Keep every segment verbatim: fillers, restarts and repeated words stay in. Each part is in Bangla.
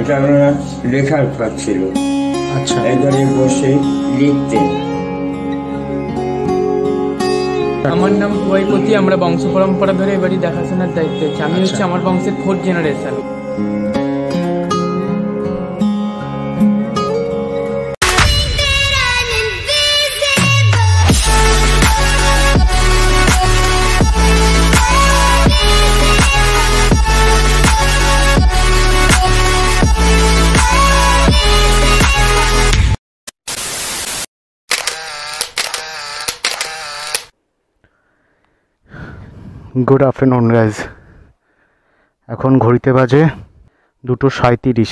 এটা লেখার কাজ ছিল। আচ্ছা, এবারে বসে লিখতেন। আমার নাম কুথি, আমরা বংশ পরম্পরা ধরে এবারই দেখাশোনার দায়িত্বে আছি। আমি হচ্ছে আমার বংশের fourth generation. Good afternoon guys. এখন ঘড়িতে বাজে দুটো সাঁইত্রিশ।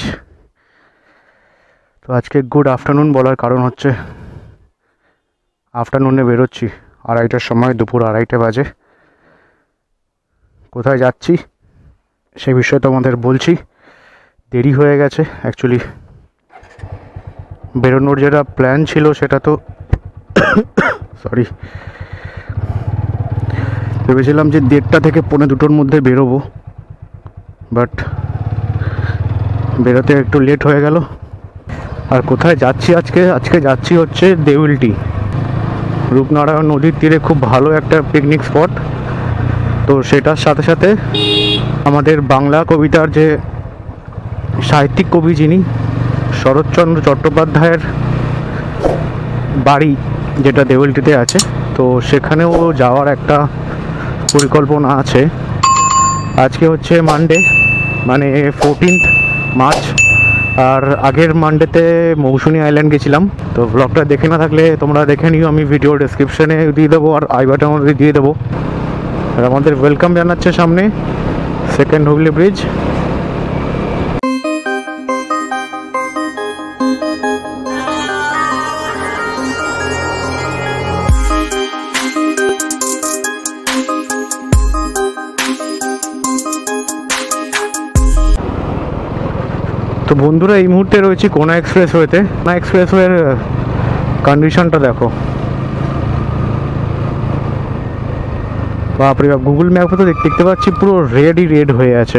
তো আজকে গুড আফটারনুন বলার কারণ হচ্ছে আফটারনুনে বেরোচ্ছি আড়াইটার সময়, দুপুর আড়াইটে বাজে। কোথায় যাচ্ছি সে বিষয়ে তোমাদের বলছি। দেরি হয়ে গেছে অ্যাকচুয়ালি, বেরোনোর যেটা প্ল্যান ছিল সেটা তো সরি ভেবেছিলাম যে দেড়টা থেকে পৌনে দুটোর মধ্যে বেরোবো, বাট বেরোতে একটু লেট হয়ে গেল। আর কোথায় যাচ্ছি আজকে? আজকে যাচ্ছি হচ্ছে দেউলটি, রূপনারায়ণ নদীর তীরে খুব ভালো একটা পিকনিক স্পট। তো সেটার সাথে সাথে আমাদের বাংলা কবিতার যে সাহিত্যিক কবি যিনি শরৎচন্দ্র চট্টোপাধ্যায়ের বাড়ি যেটা দেউলটিতে আছে, তো সেখানেও যাওয়ার একটা পরিকল্পনা আছে। আজকে হচ্ছে মানডে, মানে ফোরটিন্থ মার্চ। আর আগের মানডেতে মৌসুনি আইল্যান্ড গেছিলাম। তো ব্লগটা দেখে না থাকলে তোমরা দেখে নিও, আমি ভিডিও ডেসক্রিপশনে দিয়ে দেবো আর আই বাটনের মধ্যে দিয়ে দেবো। আর আমাদের ওয়েলকাম জানাচ্ছে সামনে সেকেন্ড হুগলি ব্রিজ। তো বন্ধুরা, এই মুহূর্তে রয়েছি কোনা এক্সপ্রেসওয়েতে। কোনা এক্সপ্রেসওয়ের কন্ডিশনটা দেখো, বাপরে বাপ। গুগল ম্যাপে তো দেখতে পাচ্ছি পুরো রেডই রেড হয়ে আছে।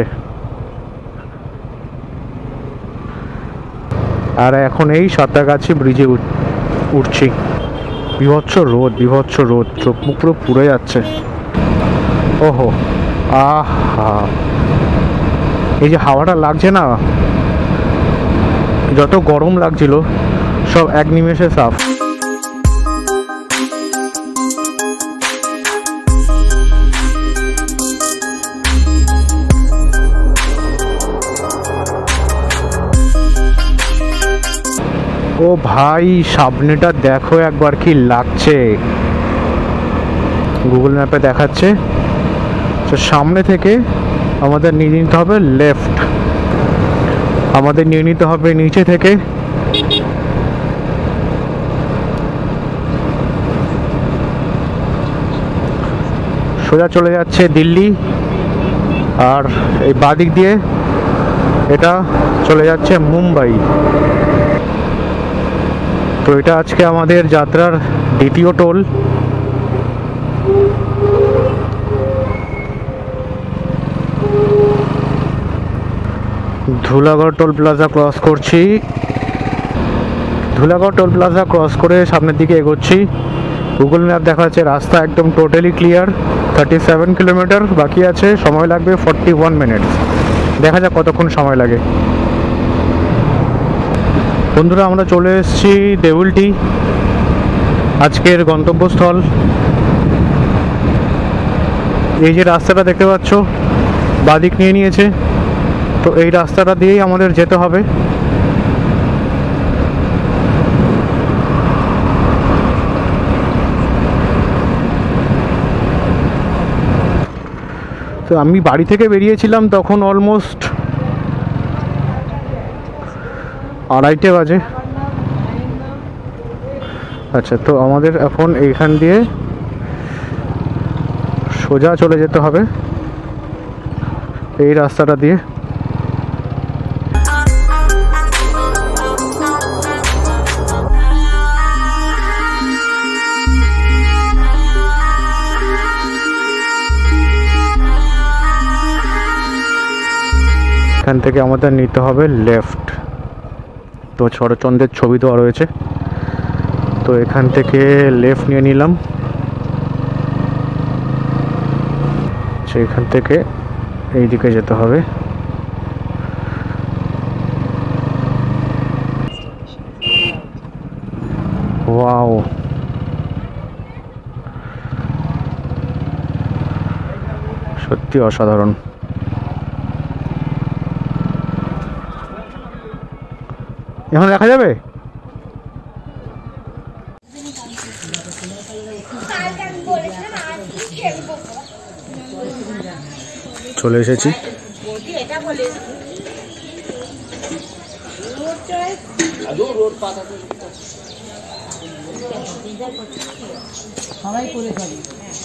আর এখন এই সাঁতরাগাছি ব্রিজে উঠছি। বিভৎস রোদ, বিভৎস রোদ, চোখ মুখ পুরো পুড়ে যাচ্ছে। ওহো, আহা, এই যে হাওয়াটা লাগছে না, যত গরম লাগছিল সব এক নিমেষে সাফ। ও ভাই, সামনেটা দেখো একবার কি লাগছে। গুগল ম্যাপে দেখাচ্ছে। তো সামনে থেকে আমাদের নিয়ে নিতে হবে লেফট, আমাদের নিয়ে নিতে হবে নিচে থেকে সোজা চলে যাচ্ছে দিল্লি। আর এই বাদিক দিয়ে এটা চলে যাচ্ছে মুম্বাই। তো এটা আজকে আমাদের যাত্রার দ্বিতীয় toll. Dhulagarh toll plaza cross করছি। ধুলাগড় টোল প্লাজা ক্রস করে সামনের দিকে এগোচ্ছি। গুগল ম্যাপ দেখাচ্ছে রাস্তা একদম totally clear. Thirty seven kilometre বাকি আছে, সময় লাগবে ফর্টি ওয়ান মিনিটস। দেখা যাক কতক্ষণ সময় লাগে। বন্ধুরা, আমরা চলে এসেছি দেউলটি, আজকের গন্তব্যস্থল। এই যে রাস্তাটা দেখতে পাচ্ছ, বাদিক নিয়ে নিয়েছে। তো এই রাস্তাটা দিয়েই আমাদের যেতে হবে। তো আমি বাড়ি থেকে বেরিয়েছিলাম তখন অলমোস্ট আড়াইটে বাজে। আচ্ছা, তো আমাদের এখন এইখান দিয়ে সোজা চলে যেতে হবে এই রাস্তাটা দিয়ে। এইখান থেকে আমাদের নিতে হবে লেফট। তো শরৎচন্দ্রের ছবি দেওয়া রয়েছে, তো এখান থেকে লেফট নিয়ে নিলাম। এখান থেকে এই দিকে যেতে হবে। ওয়াও, সত্যি অসাধারণ। এখন দেখা যাবে। চলে এসেছি। সবাই করে যাবে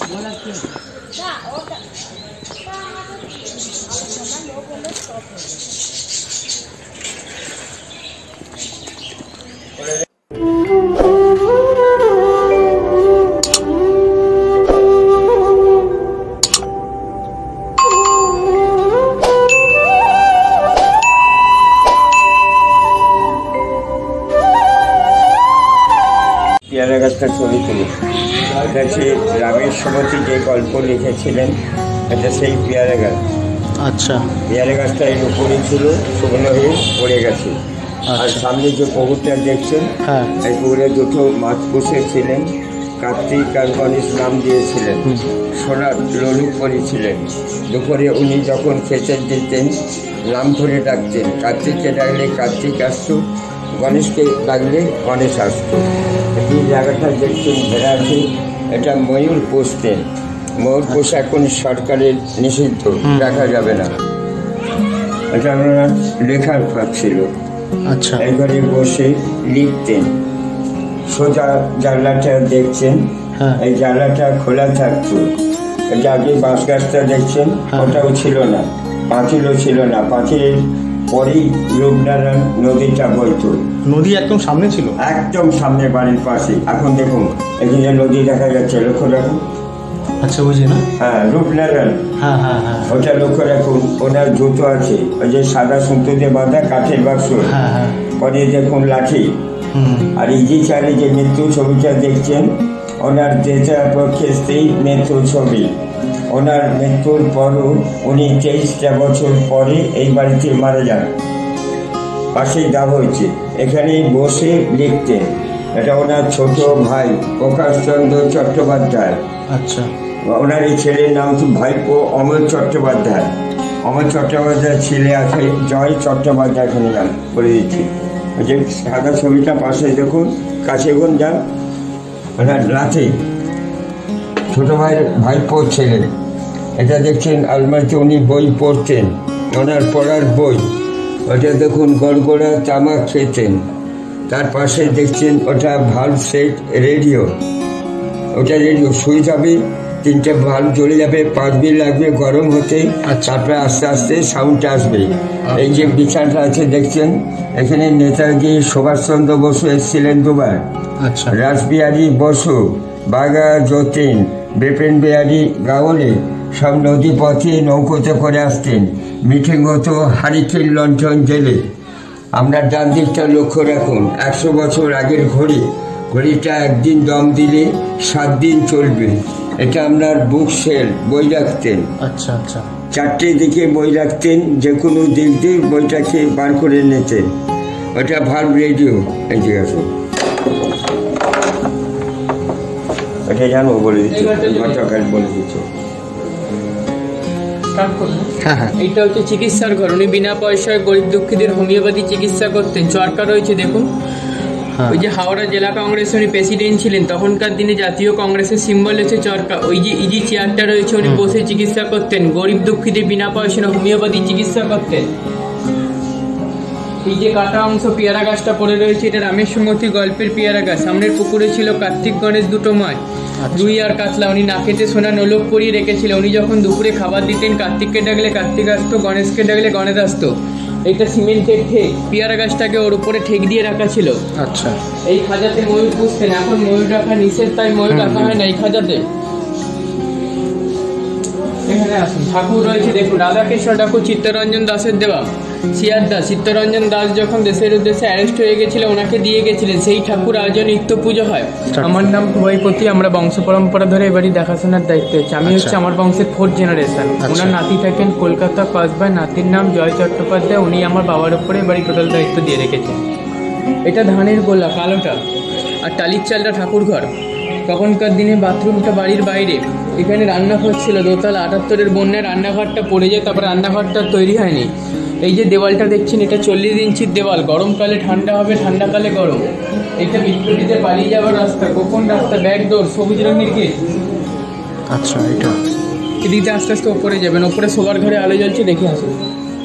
পেয়ারা গাছটা ছবি তুলে দেখছি রামের সমতি যে গল্প লিখেছিলেন এটা সেই পেয়ারা গাছ। আচ্ছা, পেয়ারা গাছটা এর উপরে ছিল, শুকনো হয়ে পড়ে গেছে। আর সামনে যে পুকুরটা দেখছেন, হ্যাঁ, এই পুকুরে দুটো মাছ পুষেছিলেন, কার্তিক আর গণেশ নাম দিয়েছিলেন, সোনার ললু পরেছিলেন। দুপুরে উনি যখন খেতে দিতেন নাম ধরে ডাকতেন, কার্তিককে ডাকলে কার্তিক আসতো, গণেশকে ডাকলে গণেশ আসতো। এই জায়গাটা দেখছেন ঘেরা আছে, এটা ময়ূর পুষতেন। ময়ূর পোষা এখন সরকারের নিষিদ্ধ, দেখা যাবে না। এটা আপনার লেখার ফাঁক ছিল। আচ্ছা, এই ঘরে বসে লিখতেন। সোজা জানলাটা দেখছেন, এই জানলাটা খোলা থাকতো। এই যে আপনি বাঁশ গাছটা দেখছেন, ওটাও ছিল না, পাঁচিলও ছিল না। পাঁচিলের পরেই রূপনারায়ণ নদীটা বইতো। নদী একদম সামনে ছিল, একদম সামনে, বাড়ির পাশে। এখন দেখুন এখানে নদী দেখা যাচ্ছে, লক্ষ্য রাখুন। আচ্ছা, বুঝি না। হ্যাঁ, রূপনারায়ণ, হ্যাঁ হ্যাঁ হ্যাঁ, ওটা লক্ষ্য রাখুন। ওনার জুতো আছে, ওই যে সাদা সুতোতে বাঁধা কাঠের বাক্স, হ্যাঁ হ্যাঁ, পরে দেখুন লাঠি। আর এই যে চারে যে মৃত্যু ছবিটা দেখছেন, ওনার যেটা পক্ষে স্ত্রী মৃত্যু ছবি। ওনার মৃত্যুর পরও উনি তেইশটা বছর পরে এই বাড়িতে মারা যান। পাশেই দাহ হয়েছে, এখানেই বসে লিখতেন। এটা ওনার ছোট ভাই প্রকাশ চন্দ্র চট্টোপাধ্যায়। আচ্ছা, ওনার এই ছেলের নাম তো ভাইপো অমর চট্টোপাধ্যায়। অমর চট্টোপাধ্যায় ছেলে আছে জয় চট্টোপাধ্যায়, এখানে নাম বলে দিচ্ছি। ওই যে সাদা ছবিটা পাশে দেখুন, কাছে গুন যান, ওনার রাতে ছোট ভাইয়ের ভাইপোর ছেলে। এটা দেখছেন আলমারিতে উনি বই পড়তেন, ওনার পড়ার বই। ওটা দেখুন গড়গড়া তামাক খেতেন। তার পাশে দেখছেন ওটা ভাল্ব সেট রেডিও। ওটা রেডিও সুইচ হবে, তিনটে ভাল্ব জ্বলে যাবে, পাঁচ মিনিট লাগবে গরম হতে, তারপরে আস্তে আস্তে সাউন্ডটা আসবে। এই যে বিছানাটা আছে দেখছেন, এখানে নেতাজি সুভাষচন্দ্র বসু এসেছিলেন দুবার। আচ্ছা, রাসবিহারী বসু, বাঘা যতীন, বিপিন বিহারী গাওয়ালে সব নদী পথে নৌকোতে করে আসতেন। মিটিং হতো হারিকেন লণ্ঠন জেলে। আমরা ডান দিকটা লক্ষ্য রাখুন, একশো বছর আগের ঘড়ি। ঘড়িটা একদিন দম দিলে সাত দিন চলবে। এটা আপনার বুক সেল, বই রাখতেন। আচ্ছা আচ্ছা, চারটে দিকে বই রাখতেন, যে কোনো দিক দিয়ে বইটাকে বার করে নিতেন। ওটা ভাল্ব রেডিও। এই যে আসুন, এটা জানো বলে দিচ্ছি, গতকাল বলে দিচ্ছি। এইটা হচ্ছে চিকিৎসার ঘর। উনি বিনা পয়সায় গরিব দুঃখীদের হোমিওপ্যাথি চিকিৎসা করতেন। চরকা রয়েছে দেখুন। ওই যে হাওড়া জেলা কংগ্রেসের উনি প্রেসিডেন্ট ছিলেন, তখনকার দিনে জাতীয় কংগ্রেসের সিম্বল হচ্ছে চরকা। ওই যে ইজি চেয়ারটা রয়েছে, উনি বসে চিকিৎসা করতেন, গরিব দুঃখীদের বিনা পয়সায় হোমিওপ্যাথি চিকিৎসা করতেন। এই যে কাটা অংশ পেয়ারা গাছটা পড়ে রয়েছে, এটা রামের সুমতি গল্পের পেয়ারা গাছ। সামনের পুকুরে ছিল কার্তিক গণেশ দুটো মাছ, রুই আর কাতলা। উনি নাকেতে সোনা নোলক পরিয়ে রেখেছিল। উনি যখন দুপুরে খাবার দিতেন, কার্তিককে ডাকলে কার্তিক আসতো, গণেশকে ডাকলে গণেশ আসতো। এইটা সিমেন্টের ঠেক, পেয়ারা গাছটাকে ওর উপরে ঠেক দিয়ে রাখা ছিল। আচ্ছা, এই খাঁচাতে ময়ূর পুষতেন। এখন ময়ূর রাখা নিষেধ, তাই ময়ূর রাখা হয় না এই খাঁচাতে। এখানে আসুন, ঠাকুর রয়েছে দেখুন, রাধাকৃষ্ণ ঠাকুর চিত্তরঞ্জন দাসের দেওয়া। সিয়ার দাস চিত্তরঞ্জন দাস যখন দেশের উদ্দেশ্যে অ্যারেস্ট হয়ে গেছিল ওনাকে দিয়ে গেছিলেন, সেই ঠাকুর আজও নিত্য পুজো হয়। আমার নাম কুবাইপতি, আমরা বংশ পরম্পরা ধরে এবারই দেখাশোনার দায়িত্ব হচ্ছে। আমি হচ্ছে আমার বংশের ফোর্থ জেনারেশন। ওনার নাতি থাকেন কলকাতা কসবায়, নাতির নাম জয় চট্টোপাধ্যায়, উনি আমার বাবার উপরে এবারই টোটাল দায়িত্ব দিয়ে রেখেছেন। এটা ধানের গোলা কালোটা, আর টালির চালটা ঠাকুর ঘর। তখনকার দিনে বাথরুমটা বাড়ির বাইরে, এখানে রান্নাঘর ছিল দোতলা। আটাত্তরের বন্যায় রান্নাঘরটা পড়ে যায়, তারপরে রান্নাঘরটা তৈরি হয়নি। এই যে দেওয়ালটা দেখছেন এটা চল্লিশ ইঞ্চির দেওয়াল, গরমকালে ঠান্ডা হবে, ঠান্ডাকালে গরম। এটা বিদ্যুতিতে পালিয়ে যাওয়ার রাস্তা, গোপন রাস্তা, ব্যাক ডোর, সবুজ রঙের গেট। আচ্ছা, এটা এদিকে আস্তে আস্তে ওপরে যাবেন, ওপরে শোবার ঘরে আলো জ্বলছে, দেখে আসুন।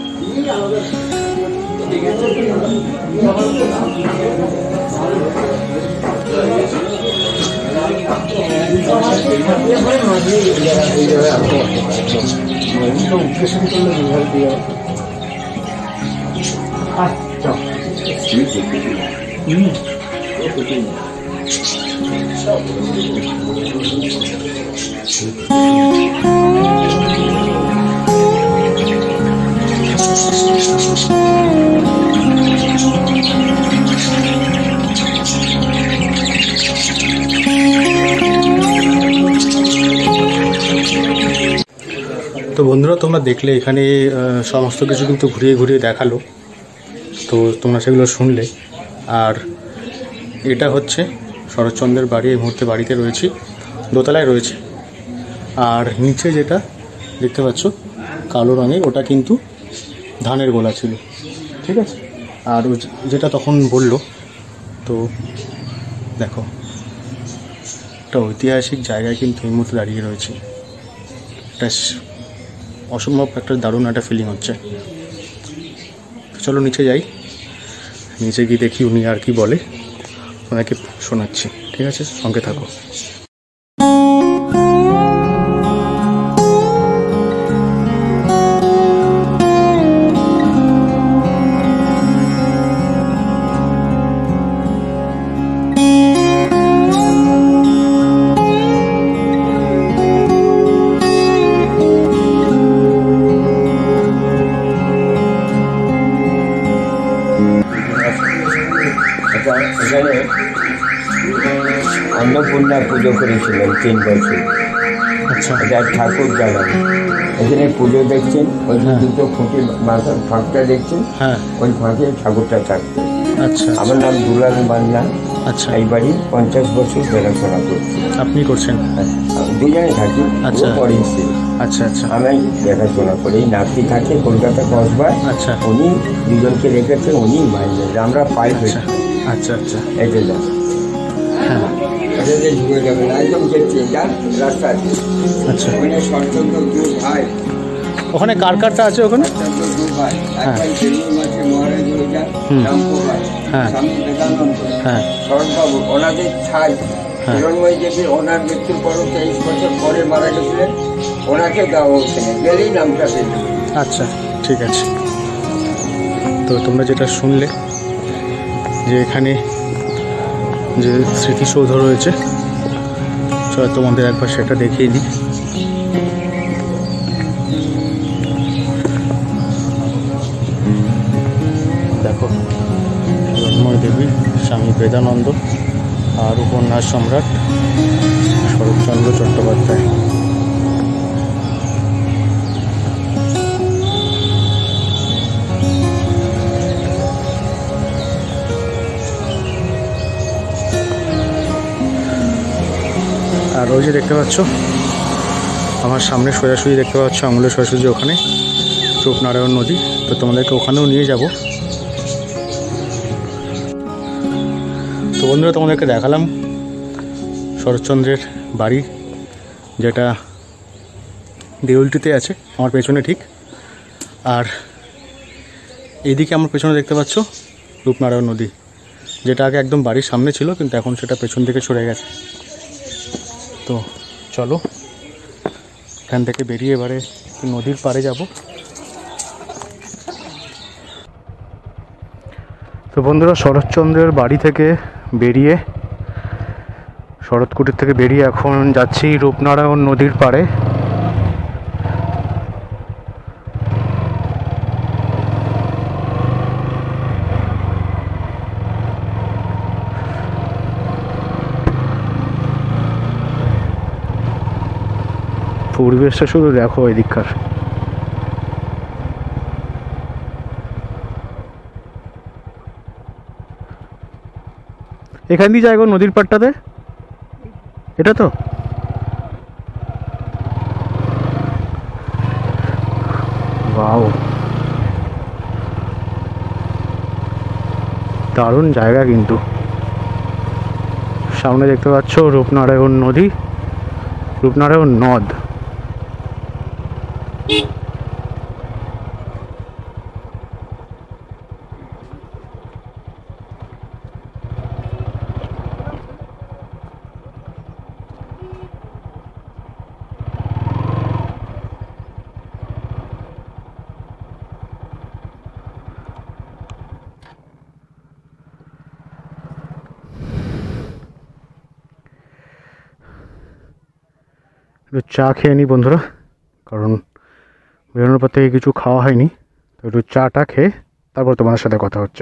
তো বন্ধুরা, তোমরা দেখলে এখানে সমস্ত কিছু কিন্তু ঘুরিয়ে ঘুরিয়ে দেখালো, তো তোমরা সেগুলো শুনলে। আর এটা হচ্ছে শরৎচন্দ্রের বাড়ি। এই মুহূর্তে বাড়িতে রয়েছি, দোতলায় রয়েছে। আর নিচে যেটা দেখতে পাচ্ছ কালো রঙের, ওটা কিন্তু ধানের গোলা ছিল, ঠিক আছে। আর যেটা তখন বলল, তো দেখো একটা ঐতিহাসিক জায়গায় কিন্তু এই মুহূর্তে দাঁড়িয়ে রয়েছে। এটা অসম্ভব একটা দারুণ একটা ফিলিং হচ্ছে। চলো নিচে যাই, নিচে গিয়ে দেখি উনি আর কি বলে, ওনাকে শোনাচ্ছি, ঠিক আছে, সঙ্গে থাকো। এখানে অন্নপূর্ণা পুজো করেছিলেন তিন বছর। আচ্ছা, এটা ঠাকুর জায়গা। এখানে পুজো দেখছেন, ওই দুটো খুঁটির মাথার ফাঁকটা দেখছেন, হ্যাঁ, ওই ফাঁকে ঠাকুরটা থাকবে। আচ্ছা, আমার নাম দুলাল বাংলা। আচ্ছা, এই বাড়ি পঞ্চাশ বছর দেখাশোনা করছি। আপনি করছেন? দুজনে থাকি। আচ্ছা, পড়েছি। আচ্ছা আচ্ছা, আমি দেখাশোনা করি। নাতি থাকে কলকাতা কসবায়। আচ্ছা, উনি দুজনকে রেখেছে, উনি মাইনে, আমরা পাই। আচ্ছা আচ্ছা আচ্ছা, এই যে যান, হ্যাঁ, এটা যে ঢুকে যাবেন একদম দেখছি যান রাস্তা আছে। আচ্ছা, ওখানে সরচন্দ্র দু ভাই, ওখানে কার কারটা আছে ওখানে? সরচন্দ্র দু ভাই, হ্যাঁ, একবার জেনুর মাঝে মহারাজ ওইটা হুম, রামপুরহাট, হ্যাঁ, স্বামী বিবেকানন্দ, হ্যাঁ, শরৎবাবু, ওনাদের ছাই। হ্যাঁ, হিরণময়ী দেবী ওনার মৃত্যুর পর তেইশ বছর পরে মারা গেছিলেন, ওনাকে দেওয়া হচ্ছে না, গেলেই নামটা পেয়ে যাবে। আচ্ছা, ঠিক আছে। তো তোমরা যেটা শুনলে যে এখানে যে স্মৃতিসৌধ রয়েছে, চলো তোমাদের একবার সেটা দেখিয়ে দিই। দেখো, হিরণময়ী দেবী, স্বামী বেদানন্দ, আর উপন্যাস সম্রাট শরৎচন্দ্র চট্টোপাধ্যায়। আর ওই যে দেখতে পাচ্ছ আমার সামনে সোজাসুজি দেখতে পাচ্ছ আঙুলের সোজাসুজি ওখানে রূপনারায়ণ নদী। তো তোমাদেরকে ওখানেও নিয়ে যাব। তো বন্ধুরা, তোমাদেরকে দেখালাম শরৎচন্দ্রের বাড়ি, যেটা দেউলটিতে আছে আমার পেছনে ঠিক। আর এইদিকে আমার পেছনে দেখতে পাচ্ছ রূপনারায়ণ নদী, যেটা আগে একদম বাড়ির সামনে ছিল, কিন্তু এখন সেটা পেছন দিকে সরে গেছে। তো চলো এখান থেকে বেরিয়ে এবারে নদীর পাড়ে যাব। তো বন্ধুরা, শরৎচন্দ্রের বাড়ি থেকে বেরিয়ে, শরৎ কুটির থেকে বেরিয়ে এখন যাচ্ছি রূপনারায়ণ নদীর পাড়ে। পরিবেশটা শুধু দেখো এদিককার। এখান দিয়ে যাই গো নদীর পাড়টাতে, এটা তো ওয়াও, দারুণ জায়গা। কিন্তু সামনে দেখতে পাচ্ছ রূপনারায়ণ নদী, রূপনারায়ণ নদ। একটু চা খেয়ে নিই বন্ধুরা, কারণ বেরোনোর পর থেকে কিছু খাওয়া হয়নি। তো একটু চাটা খেয়ে তারপর তোমাদের সাথে কথা হচ্ছে।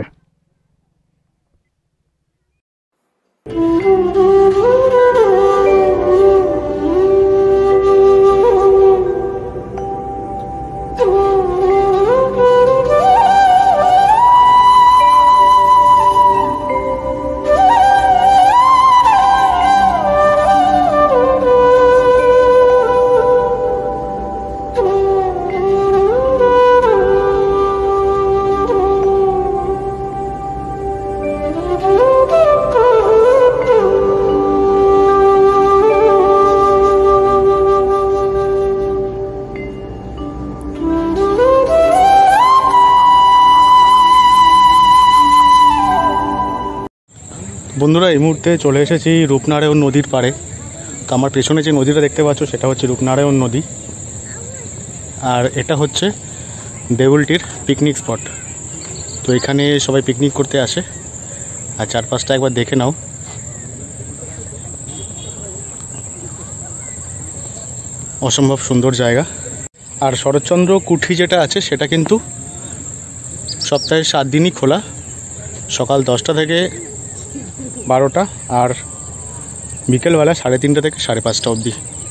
বন্ধুরা এই মুহূর্তে চলে এসেছি রূপনারায়ণ নদীর পাড়ে। তো আমার পেছনে যে নদীটা দেখতে পাচ্ছ সেটা হচ্ছে রূপনারায়ণ নদী, আর এটা হচ্ছে দেউলটির পিকনিক স্পট। তো এখানে সবাই পিকনিক করতে আসে, আর চারপাশটা একবার দেখে নাও। অসম্ভব সুন্দর জায়গা। আর শরৎচন্দ্র কুঠি যেটা আছে সেটা কিন্তু সপ্তাহে সাত দিনই খোলা, সকাল দশটা থেকে বারোটা আর বিকেলবেলা সাড়ে তিনটা থেকে সাড়ে পাঁচটা অবধি।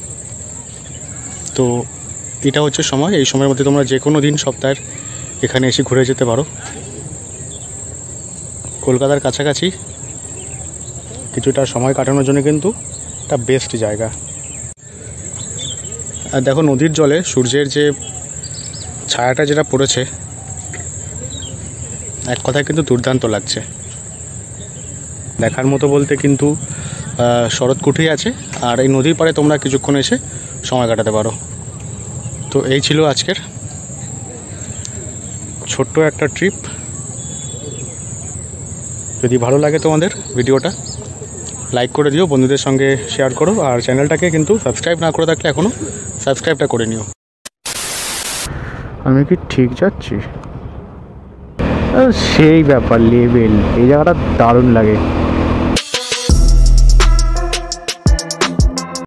তো এটা হচ্ছে সময়, এই সময়ের মধ্যে তোমরা যে কোনো দিন সপ্তাহের এখানে এসে ঘুরে যেতে পারো। কলকাতার কাছাকাছি কিছুটা সময় কাটানোর জন্য কিন্তু একটা বেস্ট জায়গা। আর দেখো নদীর জলে সূর্যের যে ছায়াটা যেটা পড়েছে, এক কথায় কিন্তু দুর্দান্ত লাগছে। দেখার মতো বলতে কিন্তু শরৎ কুঠি আছে, আর এই নদীর পাড়ে তোমরা কিছুক্ষণ এসে সময় কাটাতে পারো। তো এই ছিল আজকের ছোট্ট একটা ট্রিপ। যদি ভালো লাগে তোমাদের ভিডিওটা লাইক করে দিও, বন্ধুদের সঙ্গে শেয়ার করো, আর চ্যানেলটাকে কিন্তু সাবস্ক্রাইব না করে থাকলে এখনও সাবস্ক্রাইবটা করে নিও। আমি কি ঠিক যাচ্ছি? সেই ব্যাপার, লেভেল এই জায়গাটা দারুণ লাগে।